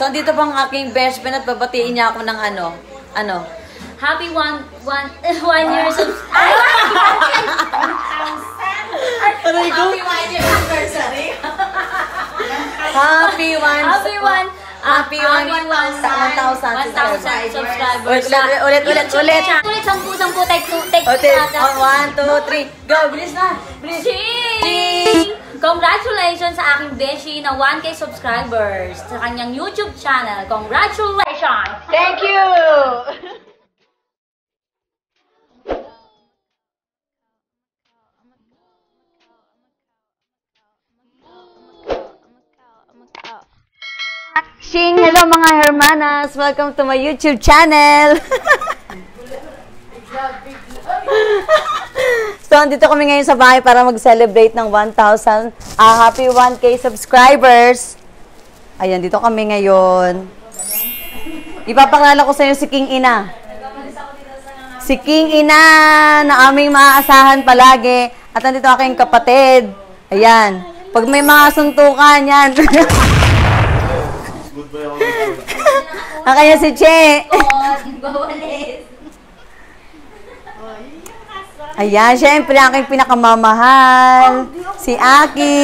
So, dito pang aking best friend at babatiin niya ako ng ano. Happy one year subscriber. Happy 1 year anniversary. Happy 1,000 subscribers. Ulit. Ulit, 10, take 2. Okay, 1, 2, 3, go! Bilis na! Bilis! Congratulations sa aking beshi na 1K subscribers sa kanyang YouTube channel. Congratulations! Thank you! Hello mga hermanas! Welcome to my YouTube channel! So, andito kami ngayon sa bahay para mag-celebrate ng 1,000 happy 1K subscribers. Ayan, dito kami ngayon. Ipapakilala ko sa inyo si King Ina. Si King Ina na aming maaasahan palagi. At andito aking kapatid. Ayan. Pag may mga suntukan, yan. Kaya si Che. Ayan, syempre, aking pinakamamahal, si Aki.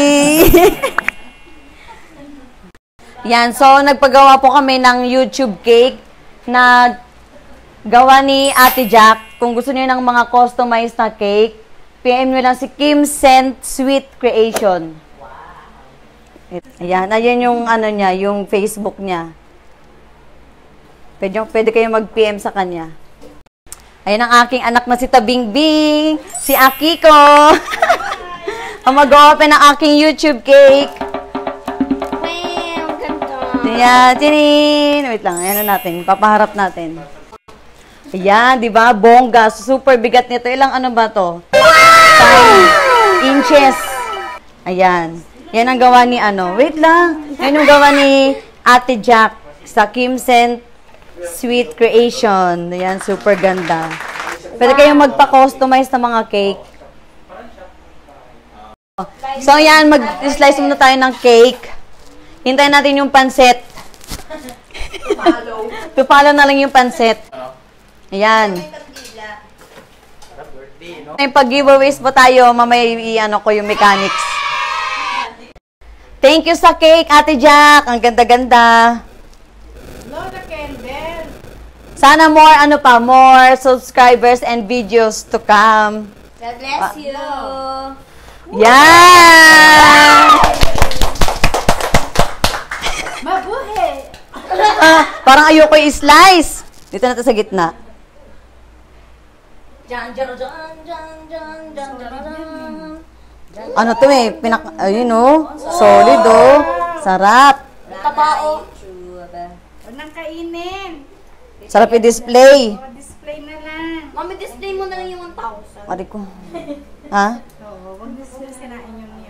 Yan, so, nagpagawa po kami ng YouTube cake na gawa ni Ate Jack. Kung gusto niyo ng mga customized na cake, PM nyo lang si Kim Sent Sweet Creation. Ayan, ayan yung ano niya, yung Facebook niya. Pwede kayo mag-PM sa kanya. Ayan ang aking anak na si Tabingbing, si Akiko. Ang mag-open ng aking YouTube cake. Wow, ganda. Ayan, tinin. Wait lang, ayan na natin, papaharap natin. Ayan, di ba? Bongga, super bigat nito. Ilang ano ba to? 5 inches. Ayan. Yan ang gawa ni ano. Wait lang. Yan yung gawa ni Ate Jack sa Kim Sent Sweet Creation. Ayan, super ganda. Pwede kayong magpa-customize ng mga cake. So, ayan, mag-slice muna tayo ng cake. Hintayin natin yung pansit. Tupalo na lang yung pansit. Ayan. May pag-giveaways po tayo. Mamaya i-ano ko yung mechanics. Thank you sa cake, Ate Jack. Ang ganda-ganda. Sana more subscribers and videos to come. God bless you. Yan! Mabuhay. Parang ayoko i-slice. Dito na ito sa gitna. Ano to eh? Ayun oh. Solid oh. Sarap. Tabao. Huwag nang kainin. Sarap i-display. Display na lang. Mami, display mo na lang yung 1,000. Mari ko. Ha? Oo, huwag display sinain yung niyo.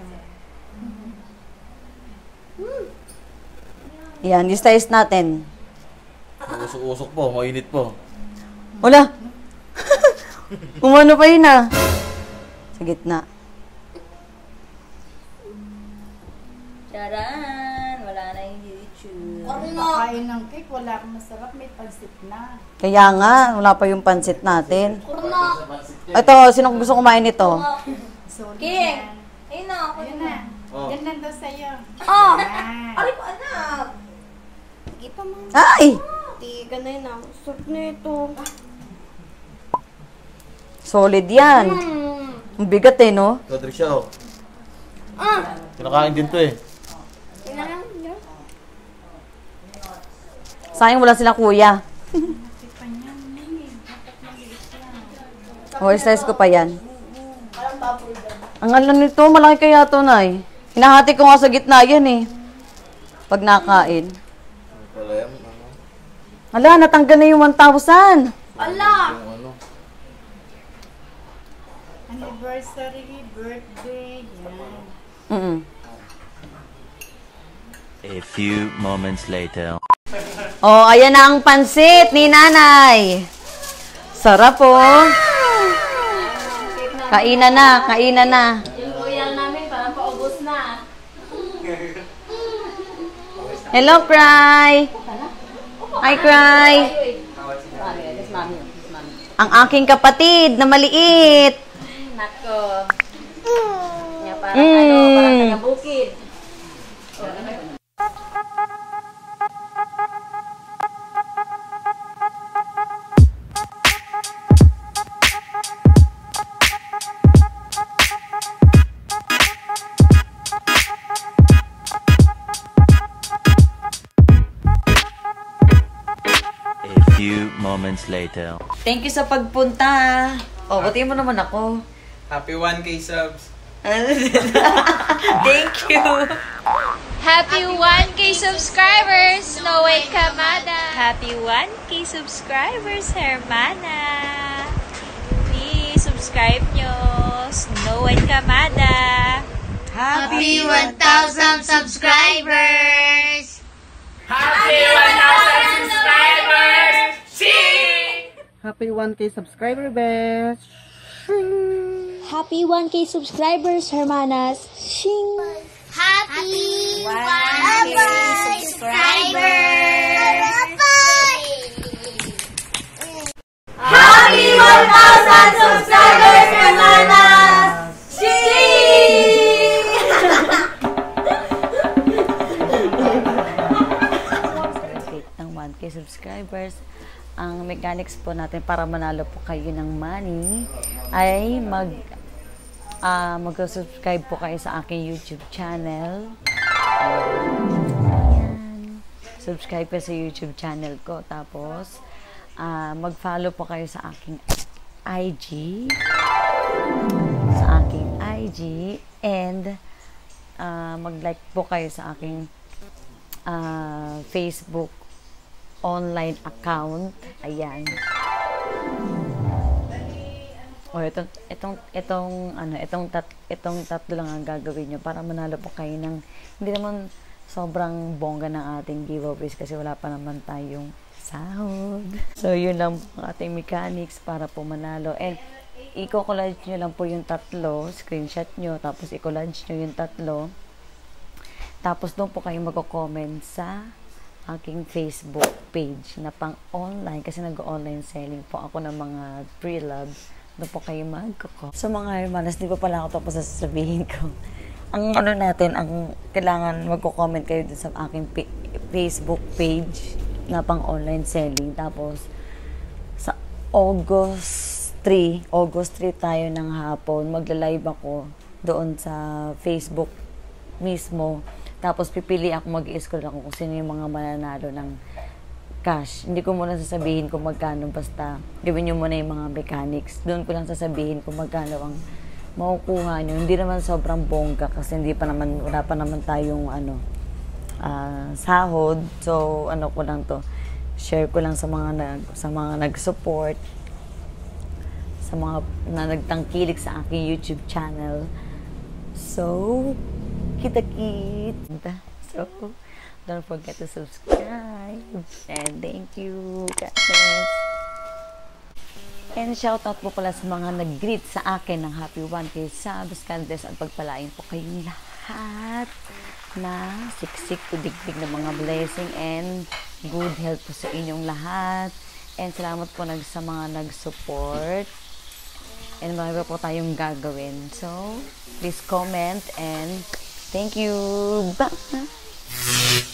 Yan, i-slice natin. Usok-usok po, mainit po. Wala. Umano pa yun ah. Sa gitna. Charan! Wala na yung YouTube. Kain ng cake, wala akong masarap, may pansit na. Kaya nga, wala pa yung pansit natin. Ito, sino gusto kumain nito? King! Ayun na ako. Ayun na. Oh. Yan lang daw sa'yo. Oh! Ay ko anak! Sige pa mo. Ay! Tiga na yun ah. Sarap na ito. Solid yan. Ang bigat eh, no? Rodrick siya, oh. Kinakain din to eh. Sayang wala silang kuya. O, slice ko pa yan. Ang alam nito, malaki kaya ito, Nay. Hinahati ko nga sa gitna yan eh. Pag nakain. Ala, natanggal na yung 1,000. Ala! Ano? Anniversary, birthday, yan. A few moments later. Oh, ayan na ang pansit ni Nanay. Sarap po. Kainan na, kainan na. Yung royal namin, parang paubos na. Hello, Cry! Hi, Cry! Ang aking kapatid na maliit. Nako. Parang parang taga-bukid. A few moments later. Thank you sa pagpunta. Oh, batiin mo naman ako. Happy 1K subs. Thank you. Happy 1K subscribers, Noe Kamada. Happy 1K subscribers, Hermana. Please subscribe nyo, Noe Kamada. Happy 1,000 subscribers. Happy 1,000 subscribers! Happy 1K subscriber, best! Happy 1K subscribers, Hermanas. Shing! Happy 1K subscribers! Happy 1,000 subscribers, hermanas! Celebrate ng 1K subscribers. Ang mechanics po natin para manalo po kayo ng money ay mag-subscribe po kayo sa aking YouTube channel. Ayan. Subscribe po sa YouTube channel ko. Tapos, mag-follow po kayo sa aking IG. And, mag-like po kayo sa aking Facebook online account. Ayan. O, itong tatlo lang ang gagawin nyo para manalo po kayo ng hindi naman sobrang bongga ng ating giveaways kasi wala pa naman tayong sahod. So, yun lang po ang ating mechanics para po manalo. And, i-collage nyo lang po yung tatlo, screenshot nyo, tapos i-collage nyo yung tatlo. Tapos, doon po kayo mag-comment sa aking Facebook page na pang online kasi nag-online selling po ako ng mga pre-love. Doon po kayo magkoko. So mga hermanas, di ba pala ako tapos sasabihin ko. Ang natin, ang kailangan magko-comment kayo dun sa aking Facebook page na pang online selling. Tapos sa August 3 tayo ng hapon, magla-live ako doon sa Facebook mismo. Tapos pipili ako, mag-i-scroll ako kung sino yung mga mananalo ng cash. Hindi ko muna sasabihin kung magkano, basta gawin nyo muna yung mga mechanics. Doon ko lang sasabihin kung magkano ang makukuha nyo. Hindi naman sobrang bongga kasi wala pa naman tayong sahod. So ko lang to, share ko lang sa mga nag-support, sa mga na nagtangkilik sa aking YouTube channel. So, kita-kita. So, don't forget to subscribe. And thank you, guys. And shoutout po pala sa mga nag-greet sa akin ng Happy 1K subs. Kandes at pagpalain po kayong lahat na siksik to digdig na mga blessing and good health po sa inyong lahat. And salamat po sa mga nag-support. And marami po tayong gagawin. So, please comment and thank you. Bye!